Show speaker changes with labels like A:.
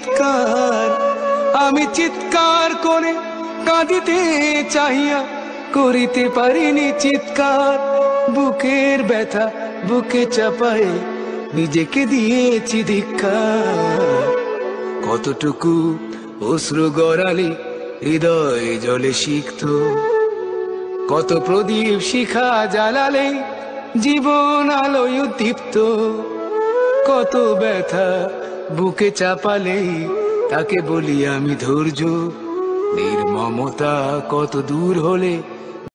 A: চিৎকার, আমি চিৎকার করে কাঁদিতে চাহিয়া করিতে পারিনি চিৎকার। বুকের ব্যথা বুকে চাপায়ে নিজেকে দিয়েছি ধিক্কার। কতটুকু অশ্রু গড়ালে হৃদয় জলে সিক্ত, কত প্রদীপ শিখা জ্বালালে জীবন আলোয় উদ্দীপ্ত। কত ব্যথা বুকে চাপালে তাকে বলি আমি ধৈর্য। নির্মমতা কত দূর হলে